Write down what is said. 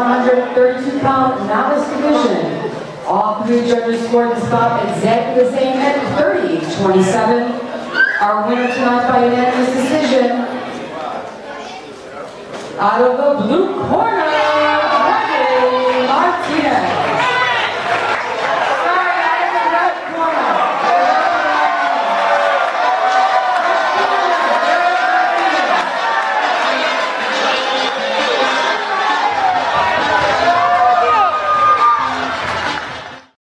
132-pound novice division. All three judges scored the spot exactly the same at 30-27. Our winner tonight by unanimous decision, out of the blue